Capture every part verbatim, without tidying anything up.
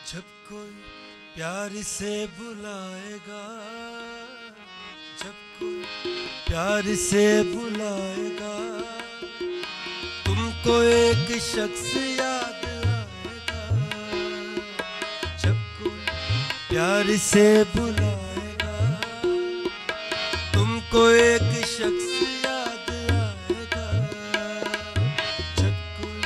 जब कोई प्यार से बुलाएगा, जब कोई प्यार से बुलाएगा, तुमको एक शख्स याद आएगा। जब कोई प्यार से बुलाएगा, तुमको एक शख्स याद आएगा। जब कोई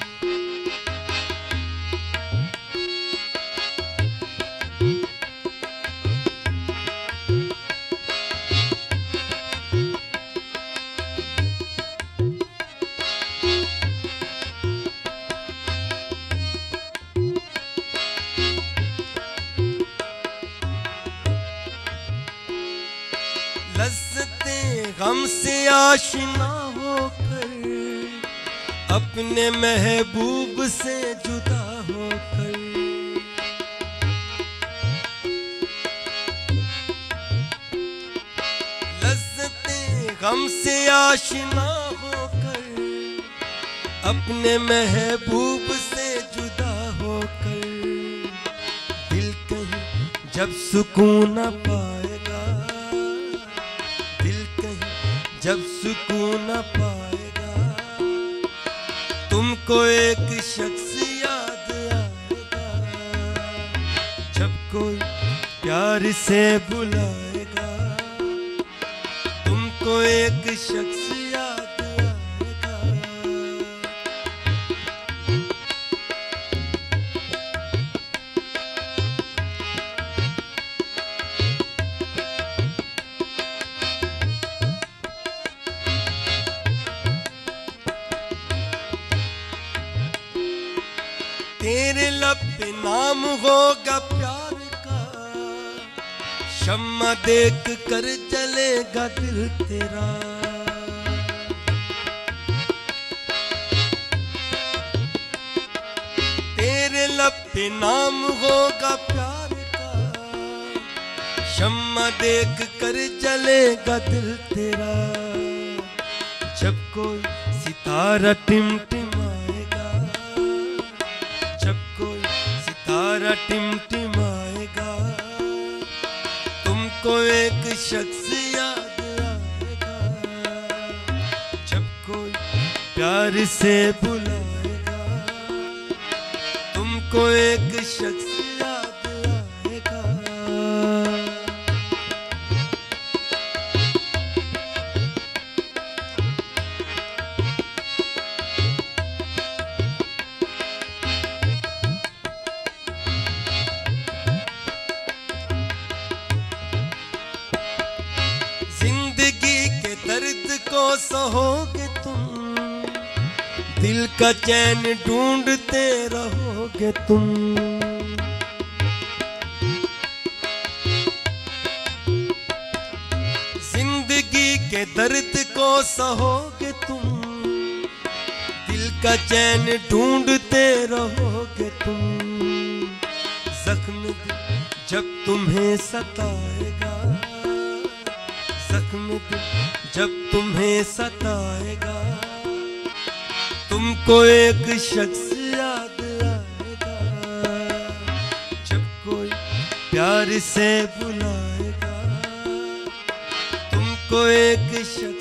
लज़्ज़ते गम से आशिना होकर, अपने महबूब से जुदा होकर, लज़्ज़ते गम से आशिना होकर, अपने महबूब से जुदा होकर, दिल कहीं जब सुकून न पाएगा, दिल कहीं जब सुकून न पाएगा, तुमको एक शख्स याद आएगा। जब कोई प्यार से बुलाएगा, तुमको एक शख्स याद आएगा। तेरे लब पे नाम होगा प्यार का, शम्मा देख कर जलेगा दिल तेरा। तेरे लब पे नाम होगा प्यार का, शम्मा देख कर जलेगा दिल तेरा। जब कोई सितारा टिमटिमाएगा, जब कोई सितारा टिमटिमाएगा, तुमको एक शख्स याद आएगा। जब कोई प्यार से बुलाएगा, तुमको एक शख्स याद आएगा। जिंदगी के दर्द को सहोगे तुम, दिल का चैन ढूंढते रहोगे तुम। जिंदगी के दर्द को सहोगे तुम, दिल का चैन ढूंढते रहोगे तुम। जख्म दिल जब तुम्हें सताएगा, जख्म दिल जब तुम्हें सताएगा, तुमको एक शख्स याद आएगा। जब कोई प्यार से बुलाएगा, तुमको एक शख्स